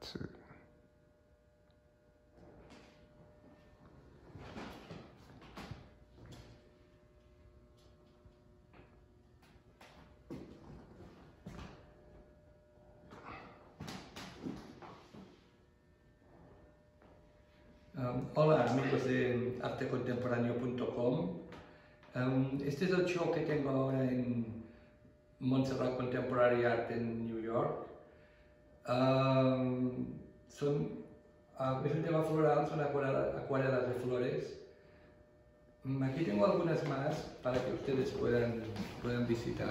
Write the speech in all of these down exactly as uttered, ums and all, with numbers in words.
Sí. Um, hola amigos de arte contemporáneo punto com. Um, este es el show que tengo ahora en Montserrat Contemporary Art en New York. Um, son, uh, es un tema floral, son acuarelas, acuarelas de flores. Um, aquí tengo algunas más para que ustedes puedan, puedan visitar.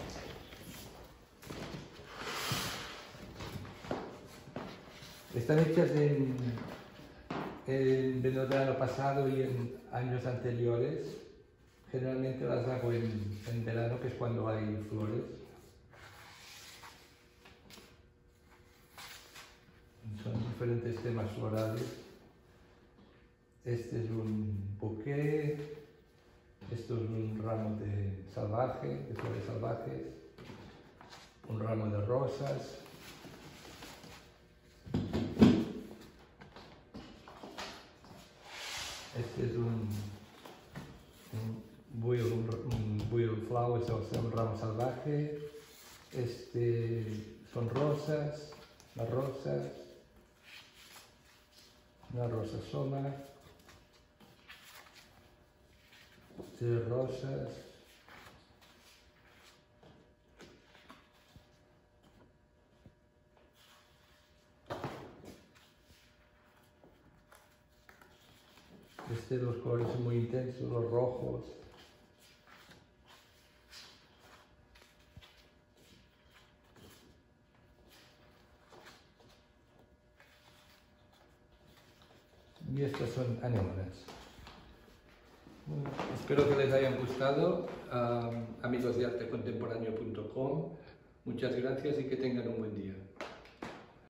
Están hechas en, en verano pasado y en años anteriores. Generalmente las hago en, en verano, que es cuando hay flores. Son diferentes temas florales. Este es un bouquet, esto es un ramo de salvaje, de flores salvajes, un ramo de rosas. Este es un, un, buil, un, un buil flower, o sea, un ramo salvaje. Este son rosas, las rosas, una rosa sola, tres rosas, este, los colores son muy intensos, los rojos. Y estas son anémonas. Bueno, espero que les hayan gustado, um, amigos de arte contemporáneo punto com. Muchas gracias y que tengan un buen día.